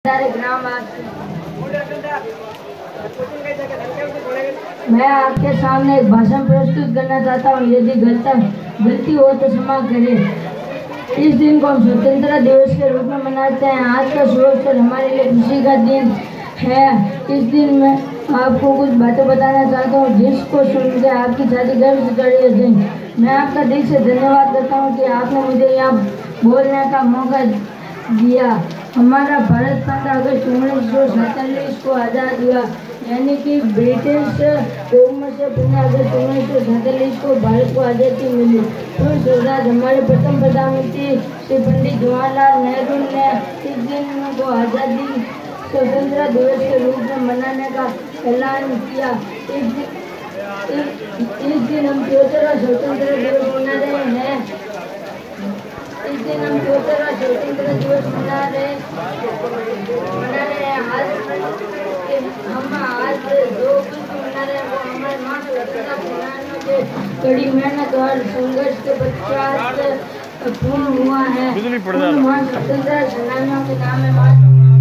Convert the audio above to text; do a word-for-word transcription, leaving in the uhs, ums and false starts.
मैं आपके सामने एक भाषण प्रस्तुत करना चाहता हूँ। यदि गलती हो तो क्षमा करें। इस दिन को हम स्वतंत्रता दिवस के रूप में मनाते हैं। आज का शुभ अवसर हमारे लिए खुशी का दिन है। इस दिन में आपको कुछ बातें बताना चाहता हूँ जिसको सुन के आपकी छाती गर्व से चढ़ी हो जाए। मैं आपका दिल से धन्यवाद करता हूँ कि आपने मुझे यहाँ बोलने का मौका दिया। हमारा भारत पंद्रह अगस्त उन्नीस सौ सैंतालीस को आज़ाद हुआ, यानी कि ब्रिटिश हुकूमत से पंद्रह अगस्त उन्नीस सौ सैंतालीस को भारत को आज़ादी मिली। तो हमारे प्रथम प्रधानमंत्री श्री पंडित जवाहरलाल नेहरू ने इस दिन को आज़ादी स्वतंत्रता दिवस के रूप में मनाने का ऐलान किया। इस दिन इस, इस दिन हम चौहत्तरवां स्वतंत्रता दिवस मना रहे हैं। इस दिन हम चौहत्तरवां स्वतंत्रता दिवस मना रहे मना रहे हैं आज हम आज जो कुछ मना रहे हैं वो हमारे माँ स्वतंत्रता सेनानियों के कड़ी मेहनत और संघर्ष के पश्चात पूर्ण हुआ है। माँ स्वतंत्रता सेनानियों के नाम है।